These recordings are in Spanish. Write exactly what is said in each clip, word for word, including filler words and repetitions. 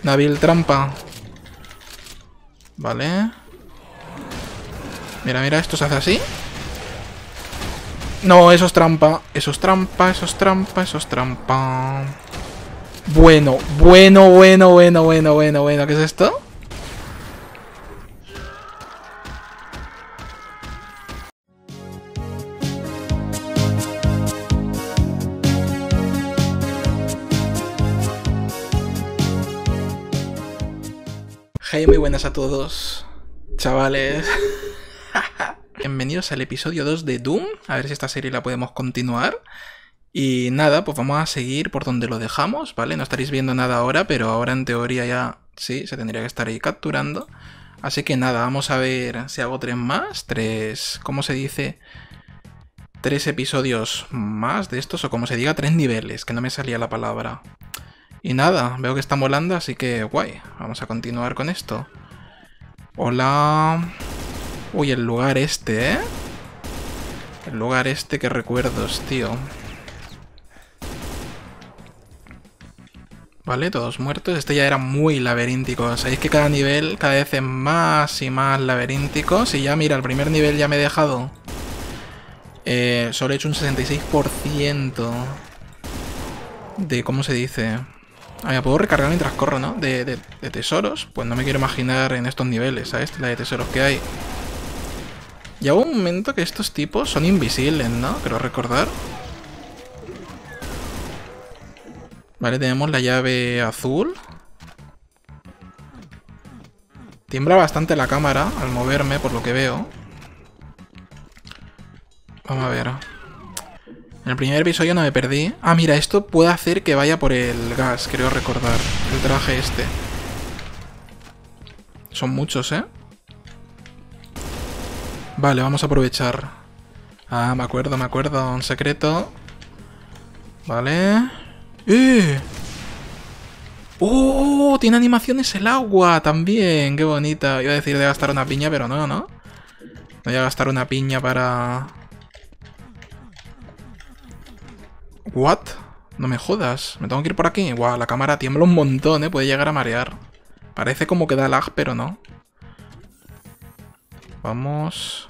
Nabil trampa. Vale. Mira, mira, esto se hace así. No, eso es trampa. Eso es trampa, eso es trampa, eso es trampa. Bueno, bueno, bueno, bueno, bueno, bueno, bueno. ¿Qué es esto? Hey, muy buenas a todos, chavales. Bienvenidos al episodio dos de Doom. A ver si esta serie la podemos continuar. Y nada, pues vamos a seguir por donde lo dejamos, ¿vale? No estaréis viendo nada ahora, pero ahora en teoría ya sí, se tendría que estar ahí capturando. Así que nada, vamos a ver si hago tres más. Tres, ¿cómo se dice? Tres episodios más de estos, o como se diga, tres niveles, que no me salía la palabra. Y nada, veo que está molando, así que guay. Vamos a continuar con esto. Hola. Uy, el lugar este, ¿eh? El lugar este, qué recuerdos, tío. Vale, todos muertos. Este ya era muy laberíntico. Sabéis que cada nivel cada vez es más y más laberíntico. Si ya, mira, el primer nivel ya me he dejado. Eh, solo he hecho un sesenta y seis por ciento de, ¿cómo se dice? Ah, ya puedo recargar mientras corro, ¿no? De, de, de tesoros. Pues no me quiero imaginar en estos niveles, ¿sabes? La de tesoros que hay. Y hubo un momento que estos tipos son invisibles, ¿no? Creo recordar. Vale, tenemos la llave azul. Tiembla bastante la cámara al moverme, por lo que veo. Vamos a ver. En el primer episodio no me perdí. Ah, mira, esto puede hacer que vaya por el gas, creo recordar. El traje este. Son muchos, ¿eh? Vale, vamos a aprovechar. Ah, me acuerdo, me acuerdo. Un secreto. Vale. ¡Eh! ¡Oh! Tiene animaciones el agua también. ¡Qué bonita! Iba a decir de gastar una piña, pero no, ¿no? No voy a gastar una piña para... ¿What? No me jodas. ¿Me tengo que ir por aquí? Guau, la cámara tiembla un montón, ¿eh? Puede llegar a marear. Parece como que da lag, pero no. Vamos...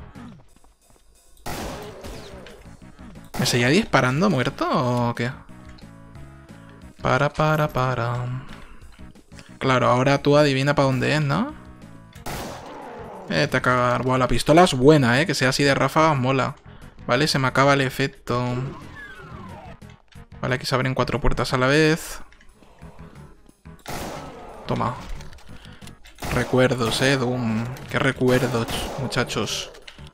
¿Me seguía disparando muerto o qué? Para, para, para... Claro, ahora tú adivina para dónde es, ¿no? Eh, te a cagar. Buah, la pistola es buena, ¿eh? Que sea así de ráfagas mola. Vale, se me acaba el efecto. Vale, aquí se abren cuatro puertas a la vez. Toma. Recuerdos, eh, Doom. Qué recuerdos, muchachos.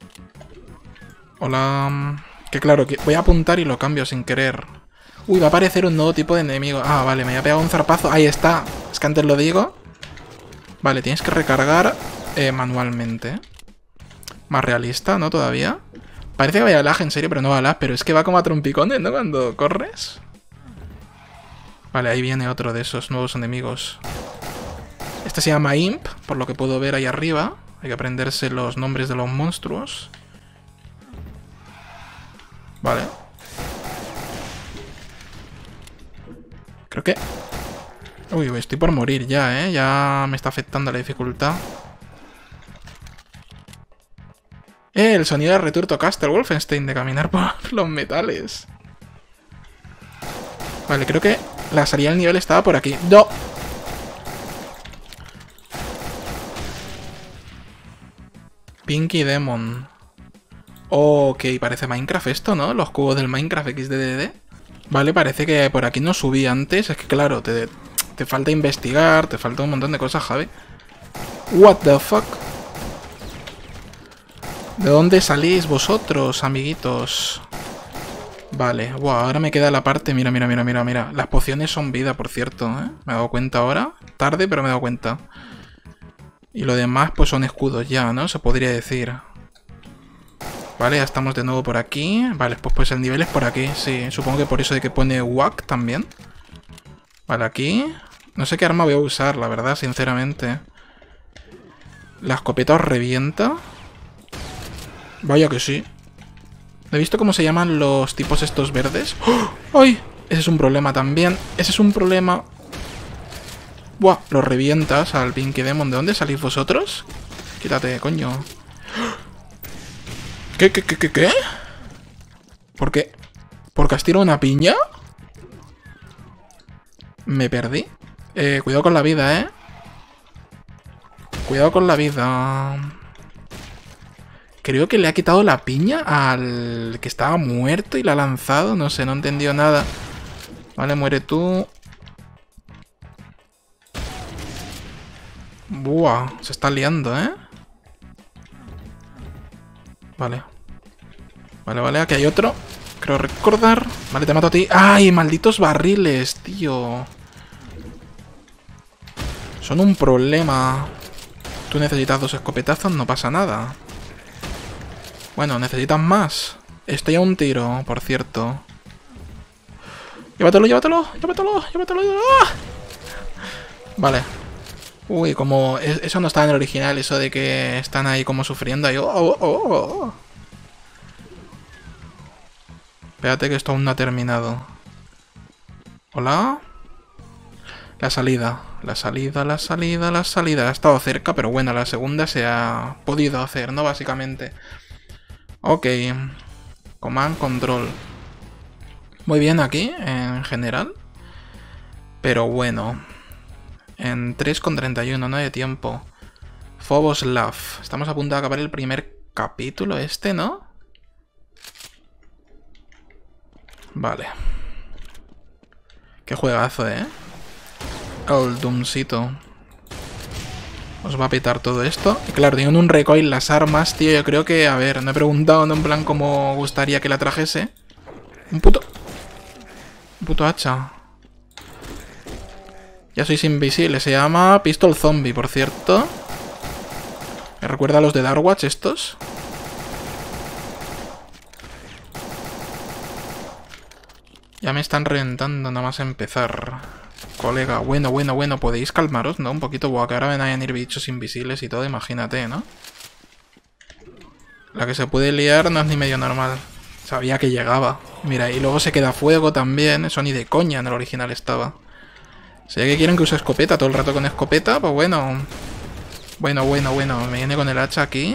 Hola. Que claro, que voy a apuntar y lo cambio sin querer. Uy, va a aparecer un nuevo tipo de enemigo. Ah, vale, me había pegado un zarpazo. Ahí está. Es que antes lo digo. Vale, tienes que recargar eh, manualmente. Más realista, ¿no? Todavía. Parece que vaya lag, en serio, pero no va lag. Pero es que va como a trompicones, ¿no? Cuando corres. Vale, ahí viene otro de esos nuevos enemigos. Este se llama Imp, por lo que puedo ver ahí arriba. Hay que aprenderse los nombres de los monstruos. Vale. Creo que... Uy, estoy por morir ya, ¿eh? Ya me está afectando la dificultad. Eh, el sonido de Return to Castle Wolfenstein de caminar por los metales. Vale, creo que la salida del nivel estaba por aquí. ¡No! Pinky Demon. Ok, parece Minecraft esto, ¿no? Los cubos del Minecraft equis de de de. Vale, parece que por aquí no subí antes. Es que claro, te, te falta investigar, te falta un montón de cosas, Javi. What the fuck? ¿De dónde salís vosotros, amiguitos? Vale, wow, ahora me queda la parte... Mira, mira, mira, mira, mira. Las pociones son vida, por cierto, ¿eh? Me he dado cuenta ahora. Tarde, pero me he dado cuenta. Y lo demás, pues son escudos ya, ¿no? Se podría decir. Vale, ya estamos de nuevo por aquí. Vale, pues, pues el nivel es por aquí. Sí, supongo que por eso de que pone W A C también. Vale, aquí. No sé qué arma voy a usar, la verdad, sinceramente. La escopeta os revienta. Vaya que sí. ¿He visto cómo se llaman los tipos estos verdes? ¡Oh! ¡Ay! Ese es un problema también. Ese es un problema. Buah, lo revientas al Pinky Demon. ¿De dónde salís vosotros? Quítate, coño. ¿Qué, qué, qué, qué, qué? ¿Por qué? ¿Porque has tirado una piña? Me perdí. Eh, cuidado con la vida, ¿eh? Cuidado con la vida. Creo que le ha quitado la piña al que estaba muerto y la ha lanzado. No sé, no he entendido nada. Vale, muere tú. Buah, se está liando, ¿eh? Vale. Vale, vale, aquí hay otro. Creo recordar. Vale, te mato a ti. ¡Ay, malditos barriles, tío! Son un problema. Tú necesitas dos escopetazos, no pasa nada. Bueno, necesitas más. Estoy a un tiro, por cierto. Llévatelo, llévatelo, llévatelo, llévatelo. ¡Ah! Vale. Uy, como... Eso no está en el original, eso de que están ahí como sufriendo. Ahí. Oh, oh, oh, oh. Espérate que esto aún no ha terminado. ¿Hola? La salida. La salida, la salida, la salida. Ha estado cerca, pero bueno, la segunda se ha podido hacer, ¿no? Básicamente. Ok. Command Control. Muy bien aquí, en general. Pero bueno. En tres con treinta y uno, no hay tiempo. Phobos Love. Estamos a punto de acabar el primer capítulo este, ¿no? Vale. Qué juegazo, ¿eh? El Doomcito. Os va a petar todo esto. Y claro, tienen un recoil las armas, tío. Yo creo que, a ver, no he preguntado, no en plan cómo gustaría que la trajese. Un puto... Un puto hacha. Ya sois invisible. Se llama Pistol Zombie, por cierto. ¿Me recuerda a los de Darkwatch estos? Ya me están reventando nada más empezar. Colega, bueno, bueno, bueno, podéis calmaros, ¿no? Un poquito, buah, que ahora ven a venir bichos invisibles y todo, imagínate, ¿no? La que se puede liar no es ni medio normal. Sabía que llegaba. Mira, y luego se queda fuego también, eso ni de coña en el original estaba. Si que quieren que use escopeta todo el rato con escopeta, pues bueno. Bueno, bueno, bueno, me viene con el hacha aquí.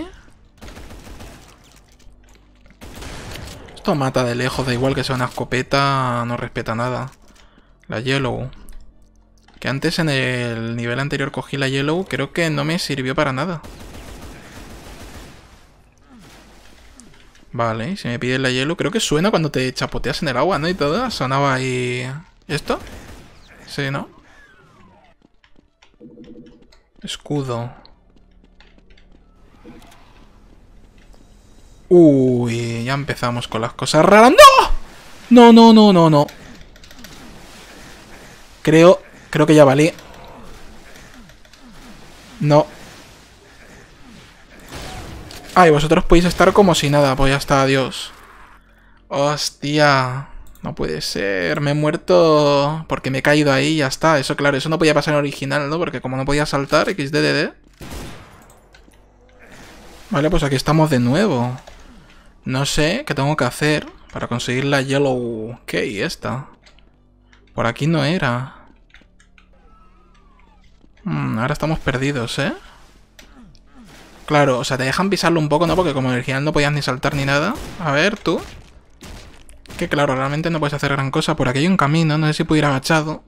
Esto mata de lejos, da igual que sea una escopeta, no respeta nada. La Yellow. Que antes en el nivel anterior cogí la Yellow, creo que no me sirvió para nada. Vale, y si me pide la Yellow, creo que suena cuando te chapoteas en el agua, ¿no? Y todo, sonaba ahí... ¿Esto? Sí, ¿no? Escudo. Uy, ya empezamos con las cosas raras. ¡No! No, no, no, no, no. Creo... Creo que ya valí. No. Ay, vosotros podéis estar como si nada. Pues ya está, adiós. Hostia. No puede ser. Me he muerto porque me he caído ahí y ya está. Eso, claro, eso no podía pasar en original, ¿no? Porque como no podía saltar, equis de de de. Vale, pues aquí estamos de nuevo. No sé qué tengo que hacer para conseguir la Yellow Key esta. Por aquí no era. Hmm, ahora estamos perdidos, ¿eh? Claro, o sea, te dejan pisarlo un poco, ¿no? Porque como en el original no podías ni saltar ni nada. A ver, tú. Que claro, realmente no puedes hacer gran cosa. Por aquí hay un camino, no sé si puedo ir agachado.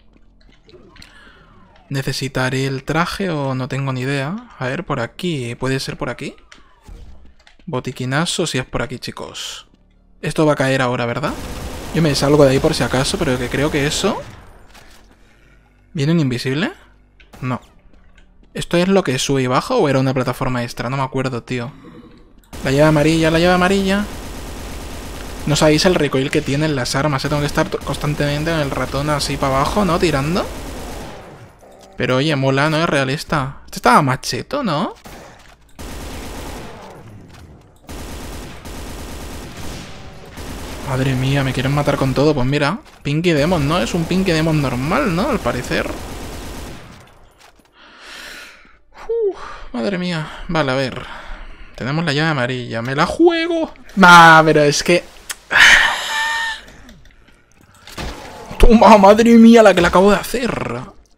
¿Necesitaré el traje o no tengo ni idea? A ver, por aquí. ¿Puede ser por aquí? Botiquinazo, si es por aquí, chicos. Esto va a caer ahora, ¿verdad? Yo me salgo de ahí por si acaso, pero que creo que eso... ¿Viene un invisible? No. ¿Esto es lo que sube y baja o era una plataforma extra? No me acuerdo, tío. La llave amarilla, la llave amarilla. No sabéis el recoil que tienen las armas, ¿eh? Tengo que estar constantemente en el ratón así para abajo, ¿no? Tirando. Pero oye, mola, ¿no? Es realista. Este estaba más cheto, ¿no? Madre mía, me quieren matar con todo. Pues mira, Pinky Demon, ¿no? Es un Pinky Demon normal, ¿no? Al parecer. Uf, madre mía. Vale, a ver. Tenemos la llave amarilla. ¡Me la juego! Nah, pero es que... Toma, madre mía, la que le acabo de hacer.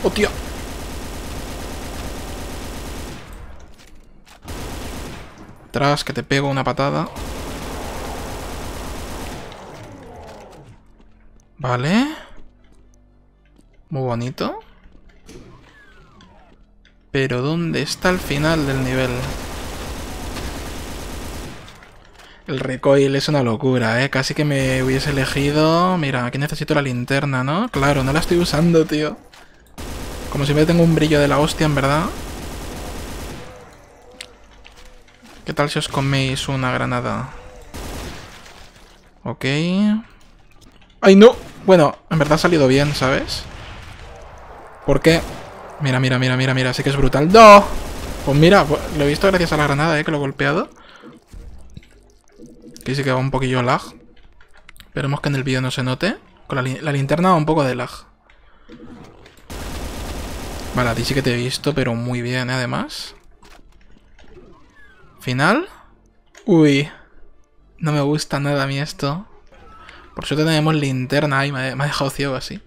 ¡Oh, tío! Atrás, que te pego una patada. Vale. Muy bonito. Pero ¿dónde está el final del nivel? El recoil es una locura, ¿eh? Casi que me hubiese elegido... Mira, aquí necesito la linterna, ¿no? Claro, no la estoy usando, tío. Como si me tengo un brillo de la hostia, en verdad. ¿Qué tal si os coméis una granada? Ok. ¡Ay, no! Bueno, en verdad ha salido bien, ¿sabes? ¿Por qué? Mira, mira, mira, mira, mira. Sí que es brutal. ¡No! Pues mira, pues lo he visto gracias a la granada, ¿eh? Que lo he golpeado. Aquí sí que va un poquillo lag. Esperemos que en el vídeo no se note. Con la, li la linterna va un poco de lag. Vale, a ti sí que te he visto, pero muy bien, ¿eh? Además. Final. Uy. No me gusta nada a mí esto. Por suerte tenemos linterna ahí. Me, me ha dejado ciego así.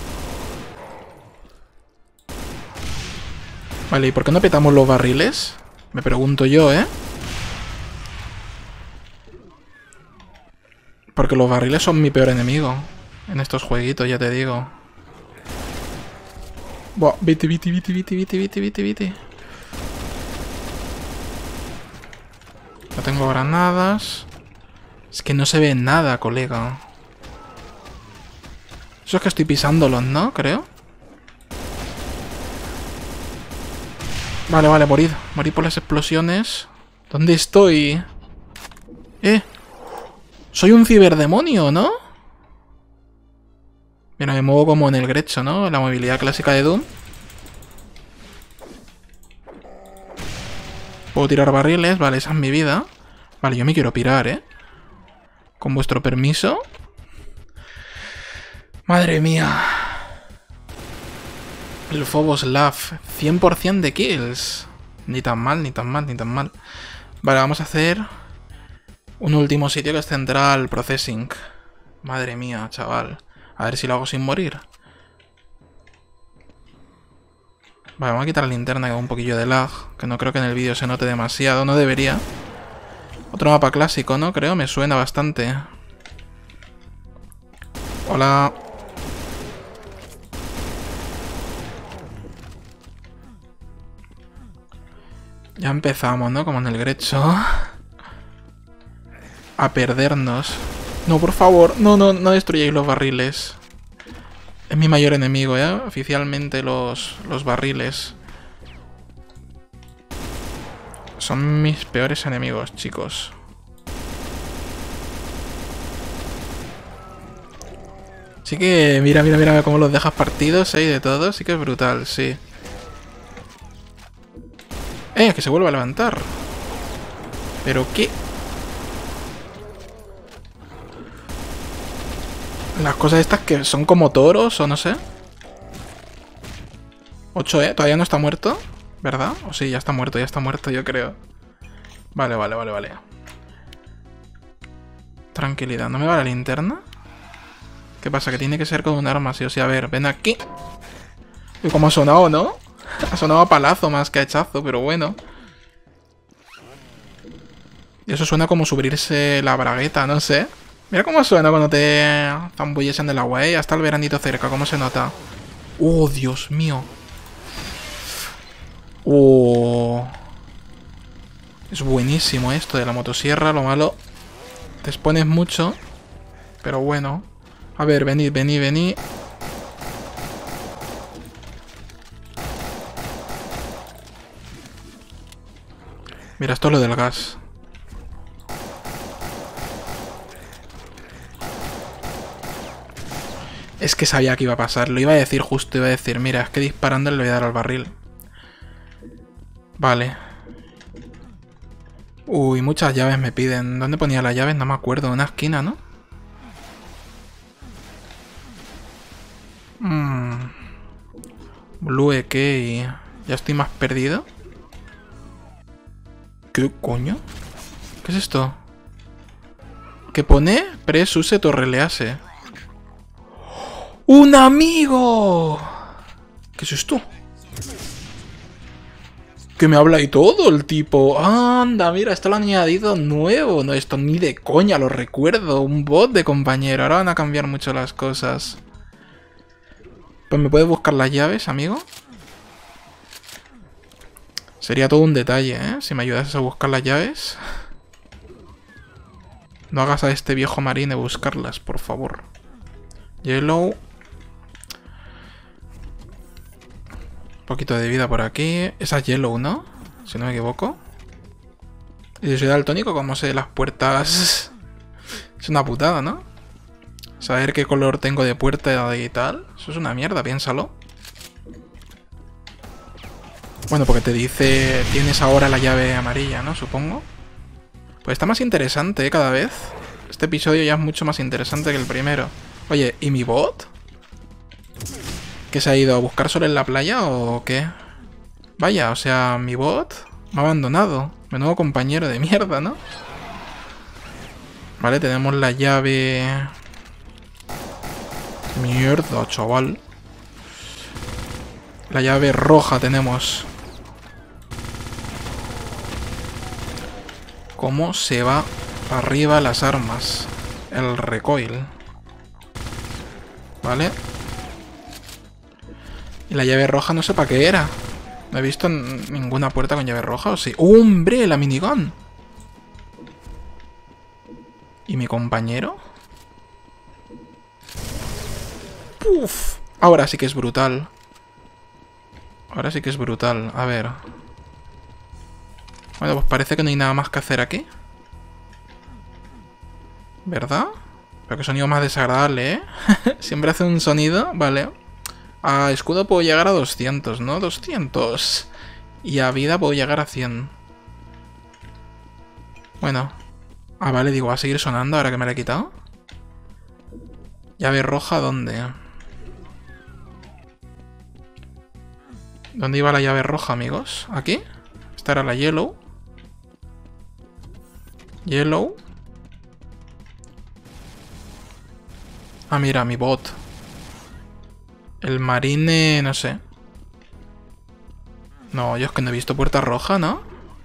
Vale, ¿y por qué no petamos los barriles? Me pregunto yo, ¿eh? Porque los barriles son mi peor enemigo en estos jueguitos, ya te digo. Buah, viti, viti, viti, viti, viti, viti, viti, viti. No tengo granadas. Es que no se ve nada, colega. Eso es que estoy pisándolos, ¿no? Creo. Vale, vale, morid. Morid por las explosiones. ¿Dónde estoy? Eh. Soy un ciberdemonio, ¿no? Mira, me muevo como en el Grecho, ¿no? La movilidad clásica de Doom. Puedo tirar barriles. Vale, esa es mi vida. Vale, yo me quiero pirar, ¿eh? Con vuestro permiso. Madre mía. El Phobos Love. cien por cien de kills. Ni tan mal, ni tan mal, ni tan mal. Vale, vamos a hacer un último sitio que es Central Processing. Madre mía, chaval. A ver si lo hago sin morir. Vale, vamos a quitar la linterna que da un poquillo de lag. Que no creo que en el vídeo se note demasiado. No debería. Otro mapa clásico, ¿no? Creo, me suena bastante. Hola. Ya empezamos, ¿no? Como en el Grecho. A perdernos. No, por favor. No, no, no destruyáis los barriles. Es mi mayor enemigo, ¿eh? Oficialmente los, los barriles. Son mis peores enemigos, chicos. Sí que... Mira, mira, mira cómo los dejas partidos, ¿eh? Y de todo. Sí que es brutal, sí. Eh, que se vuelve a levantar. ¿Pero qué? Las cosas estas que son como toros o no sé. ocho, ¿eh? Todavía no está muerto, ¿verdad? O sí, ya está muerto, ya está muerto, yo creo. Vale, vale, vale, vale. Tranquilidad. ¿No me va la linterna? ¿Qué pasa? Que tiene que ser con un arma, sí o sí. A ver, ven aquí. Uy, cómo ha sonado, ¿no? Ha sonado a palazo más que a hachazo, pero bueno. Y eso suena como subirse la bragueta, no sé. Mira cómo suena cuando te zambulles en el agua, ¿eh? Hasta el veranito cerca, cómo se nota. ¡Oh, Dios mío! ¡Oh! Es buenísimo esto de la motosierra, lo malo... Te expones mucho, pero bueno. A ver, venid, venid, venid. Mira, esto es lo del gas. Es que sabía que iba a pasar. Lo iba a decir justo. Iba a decir, mira, es que disparando le voy a dar al barril. Vale. Uy, muchas llaves me piden. ¿Dónde ponía las llaves? No me acuerdo. En una esquina, ¿no? Mmm. Blue Key. Ya estoy más perdido. ¿Qué coño? ¿Qué es esto? ¿Qué pone? Press use to release. ¡Un amigo! ¿Qué es esto? Que me habla y todo el tipo. Anda, mira, esto lo han añadido nuevo. No, esto ni de coña, lo recuerdo. Un bot de compañero. Ahora van a cambiar mucho las cosas. Pues me puedes buscar las llaves, amigo. Sería todo un detalle, ¿eh? Si me ayudas a buscar las llaves. No hagas a este viejo marine buscarlas, por favor. Yellow. Un poquito de vida por aquí. Esa es Yellow, ¿no? Si no me equivoco. Y si soy daltónico, como sé las puertas... Es una putada, ¿no? Saber qué color tengo de puerta y tal. Eso es una mierda, piénsalo. Bueno, porque te dice... Tienes ahora la llave amarilla, ¿no? Supongo. Pues está más interesante, ¿eh? Cada vez. Este episodio ya es mucho más interesante que el primero. Oye, ¿y mi bot? ¿Que se ha ido a buscar sol en la playa o qué? Vaya, o sea, mi bot me ha abandonado. Menudo compañero de mierda, ¿no? Vale, tenemos la llave... Mierda, chaval. La llave roja tenemos. ¿Cómo se va arriba las armas? El recoil. Vale. Y la llave roja no sé para qué era. No he visto ninguna puerta con llave roja, ¿o sí? ¡Hombre! La minigun. ¿Y mi compañero? ¡Puf! Ahora sí que es brutal. Ahora sí que es brutal. A ver. Bueno, pues parece que no hay nada más que hacer aquí. ¿Verdad? Pero qué sonido más desagradable, ¿eh? Siempre hace un sonido. Vale. A escudo puedo llegar a doscientos, ¿no? doscientos. Y a vida puedo llegar a cien. Bueno. Ah, vale, digo, va a seguir sonando ahora que me la he quitado. Llave roja, ¿dónde? ¿Dónde iba la llave roja, amigos? ¿Aquí? Esta era la yellow. Yellow. Ah, mira, mi bot. El marine, no sé. No, yo es que no he visto puerta roja, ¿no?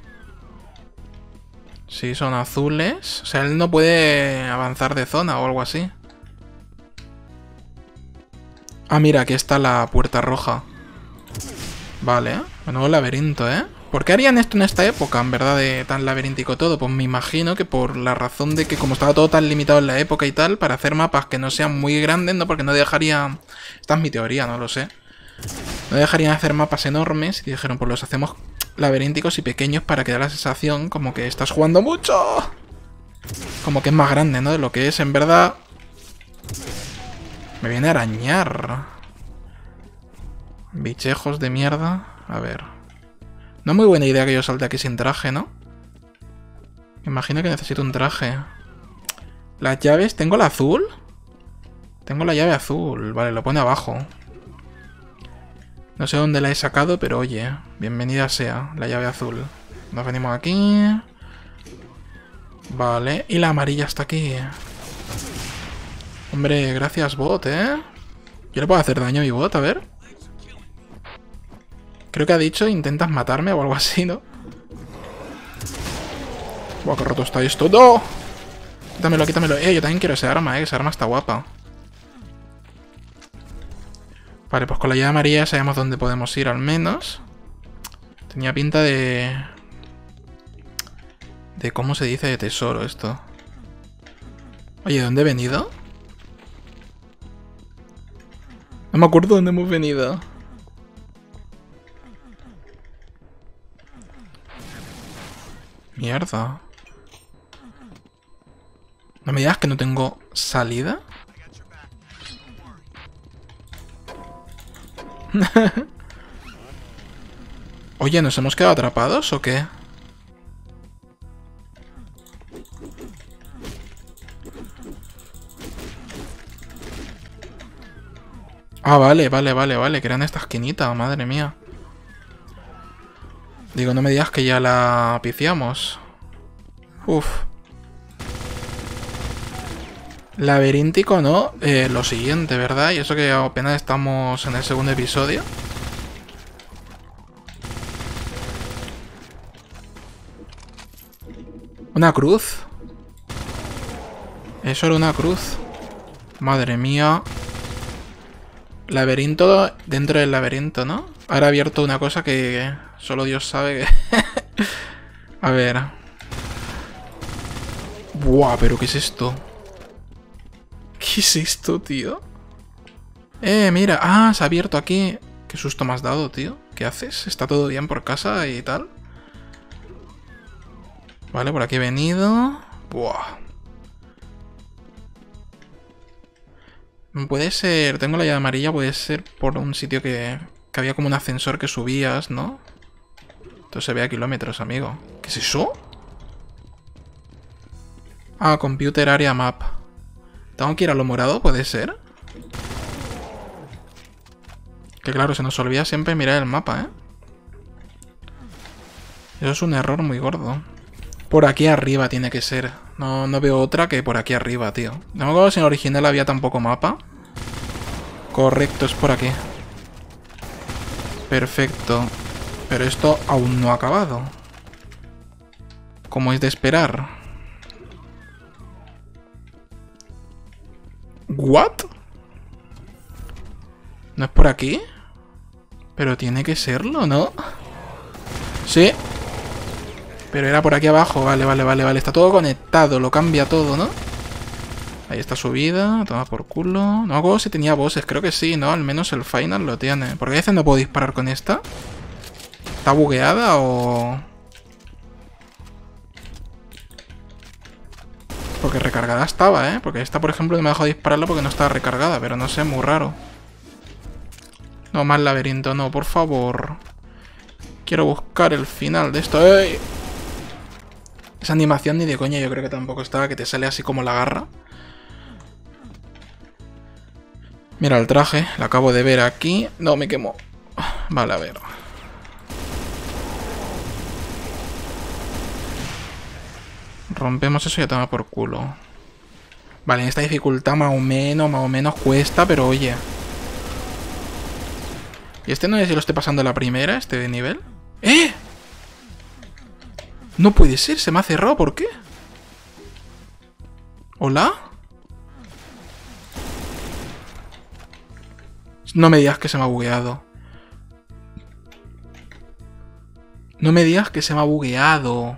Sí, son azules. O sea, él no puede avanzar de zona o algo así. Ah, mira, aquí está la puerta roja. Vale, menudo laberinto, ¿eh? ¿Por qué harían esto en esta época, en verdad, de tan laberíntico todo? Pues me imagino que por la razón de que como estaba todo tan limitado en la época y tal, para hacer mapas que no sean muy grandes, ¿no? Porque no dejaría... Esta es mi teoría, no lo sé. No dejarían hacer mapas enormes y dijeron, pues los hacemos laberínticos y pequeños para que dé la sensación como que estás jugando mucho. Como que es más grande, ¿no? De lo que es, en verdad... Me viene a arañar. Bichejos de mierda. A ver... No es muy buena idea que yo salte aquí sin traje, ¿no? Me imagino que necesito un traje. Las llaves... ¿Tengo la azul? Tengo la llave azul. Vale, lo pone abajo. No sé dónde la he sacado, pero oye, bienvenida sea la llave azul. Nos venimos aquí. Vale, y la amarilla está aquí. Hombre, gracias bot, ¿eh? Yo le puedo hacer daño a mi bot, a ver. Creo que ha dicho intentas matarme o algo así, ¿no? Buah, qué roto está esto. ¡No! Quítamelo, quítamelo. Eh, yo también quiero ese arma, eh. Esa arma está guapa. Vale, pues con la llave amarilla sabemos dónde podemos ir al menos. Tenía pinta de... De cómo se dice de tesoro esto. Oye, ¿dónde he venido? No me acuerdo dónde hemos venido. Mierda. No me digas que no tengo salida. Oye, ¿nos hemos quedado atrapados o qué? Ah, vale, vale, vale, vale. Que era en esta esquinita, madre mía. Digo, no me digas que ya la piciamos. Uf. Laberíntico, ¿no? Eh, lo siguiente, ¿verdad? Y eso que apenas estamos en el segundo episodio. ¿Una cruz? Eso era una cruz. Madre mía. Laberinto dentro del laberinto, ¿no? Ahora he abierto una cosa que solo Dios sabe que... A ver. Buah, pero ¿qué es esto? ¿Qué es esto, tío? Eh, mira. Ah, se ha abierto aquí. Qué susto me has dado, tío. ¿Qué haces? ¿Está todo bien por casa y tal? Vale, por aquí he venido. Buah. Puede ser... Tengo la llave amarilla, puede ser por un sitio que... Que había como un ascensor que subías, ¿no? Entonces se ve a kilómetros, amigo. ¿Qué es eso? Ah, Computer Area Map. ¿Tengo que ir a lo morado? ¿Puede ser? Que claro, se nos olvida siempre mirar el mapa, ¿eh? Eso es un error muy gordo. Por aquí arriba tiene que ser. No, no veo otra que por aquí arriba, tío. No me acuerdo si en el original había tampoco mapa. Correcto, es por aquí. Perfecto. Pero esto aún no ha acabado. Como es de esperar. ¿What? ¿No es por aquí? Pero tiene que serlo, ¿no? Sí. Pero era por aquí abajo. Vale, vale, vale, vale. Está todo conectado. Lo cambia todo, ¿no? Ahí está subida. Toma por culo. No me acuerdo si tenía bosses. Creo que sí, ¿no? Al menos el final lo tiene. ¿Por qué a veces no puedo disparar con esta? ¿Está bugueada o...? Porque recargada estaba, ¿eh? Porque esta, por ejemplo, no me ha dejado dispararla porque no estaba recargada. Pero no sé, muy raro. No, más laberinto, no, por favor. Quiero buscar el final de esto. ¡Ey! Esa animación ni de coña yo creo que tampoco estaba, que te sale así como la garra. Mira el traje, lo acabo de ver aquí. No, me quemo. Vale, a ver. Rompemos eso y ya toma por culo. Vale, en esta dificultad más o menos, más o menos cuesta, pero oye. ¿Y este no es si lo estoy pasando la primera, este de nivel? ¡Eh! No puede ser, se me ha cerrado, ¿por qué? ¿Hola? No me digas que se me ha bugueado. No me digas que se me ha bugueado.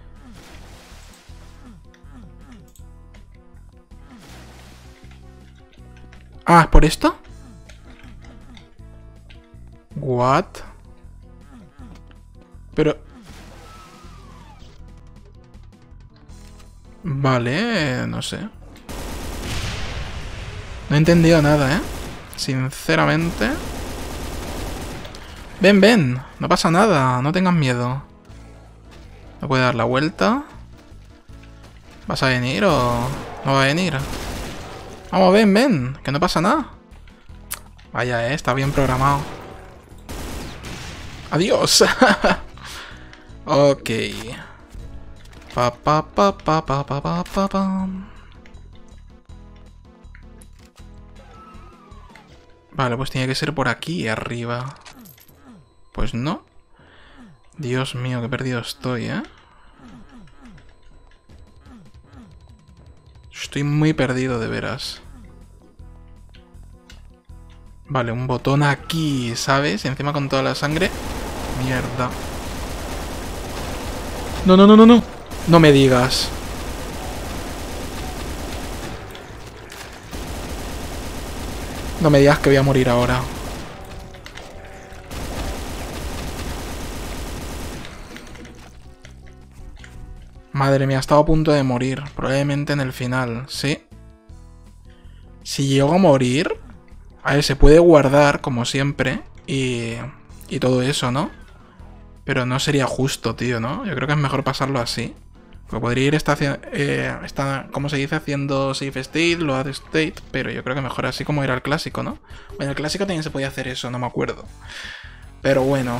Ah, ¿es por esto? What? Pero... Vale, no sé. No he entendido nada, ¿eh? Sinceramente. Ven, ven. No pasa nada. No tengas miedo. ¿Me puede dar la vuelta? ¿Vas a venir o no va a venir? Vamos, ven, ven. Que no pasa nada. Vaya, eh. Está bien programado. Adiós. Ok. Pa, pa, pa, pa, pa, pa, pa, pa, pa. Vale, pues tiene que ser por aquí arriba. Pues no. Dios mío, qué perdido estoy, ¿eh? Estoy muy perdido, de veras. Vale, un botón aquí, ¿sabes? Y encima con toda la sangre. Mierda. No, no, no, no, no. No me digas. No me digas que voy a morir ahora. Madre mía, he estado a punto de morir. Probablemente en el final, ¿sí? Si llego a morir... A ver, se puede guardar, como siempre. Y... Y todo eso, ¿no? Pero no sería justo, tío, ¿no? Yo creo que es mejor pasarlo así. Porque podría ir esta, eh, esta, ¿cómo se dice? Haciendo save state, load state. Pero yo creo que mejor así como ir al clásico, ¿no? Bueno, el clásico también se podía hacer eso, no me acuerdo. Pero bueno.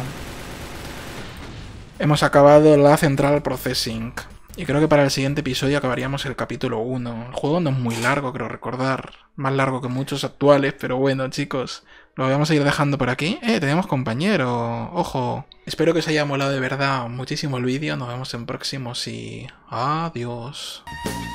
Hemos acabado la Central Processing. Y creo que para el siguiente episodio acabaríamos el capítulo uno. El juego no es muy largo, creo recordar. Más largo que muchos actuales, pero bueno, chicos. Lo vamos a ir dejando por aquí. Eh, tenemos compañero. Ojo. Espero que os haya molado de verdad muchísimo el vídeo. Nos vemos en próximos y... adiós.